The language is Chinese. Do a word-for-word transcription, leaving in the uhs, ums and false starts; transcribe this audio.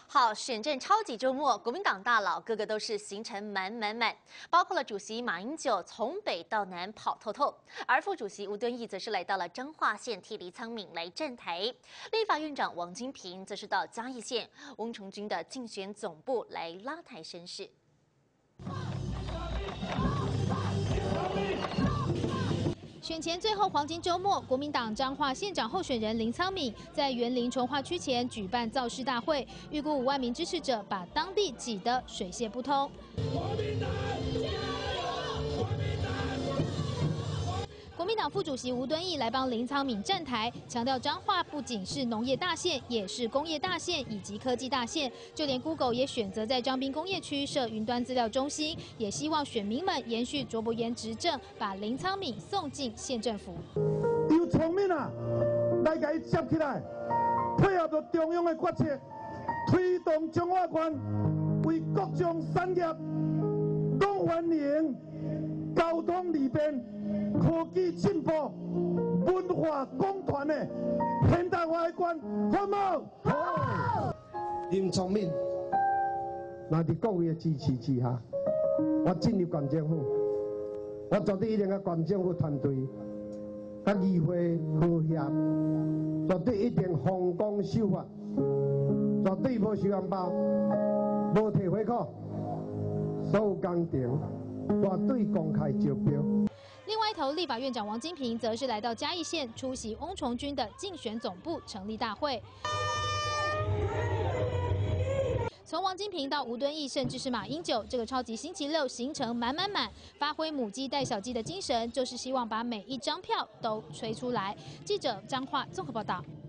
好，选战超级周末，国民党大佬个个都是行程满满满，包括了主席马英九从北到南跑透透，而副主席吴敦义则是来到了彰化县替李苍敏来站台，立法院长王金平则是到嘉义县翁崇军的竞选总部来拉抬声势。 选前最后黄金周末，国民党彰化县长候选人林苍敏在园林重划区前举办造势大会，预估五万名支持者把当地挤得水泄不通。国民党副主席吴敦义来帮林苍敏站台，强调彰化不仅是农业大县，也是工业大县以及科技大县。就连 Google 也选择在彰滨工业区设云端资料中心，也希望选民们延续卓伯源执政，把林苍敏送进县政府。 由聪明啊，来给伊接起来，配合着中央的决策，推动彰化县为各种产业拢繁荣，交通利便。 科技进步、文化广传的现代化的县，好冇？好。林聪明，那伫各位的支持之下，我进入县政府，我绝对一定甲县政府团队、甲议会和谐，绝对一定奉公守法，绝对无收红包，无摕回扣，所有工程绝对公开招标。 另外一头，立法院长王金平则是来到嘉义县出席翁崇军的竞选总部成立大会。从王金平到吴敦义，甚至是马英九，这个超级星期六行程满满满，发挥母鸡带小鸡的精神，就是希望把每一张票都吹出来。记者张化综合报道。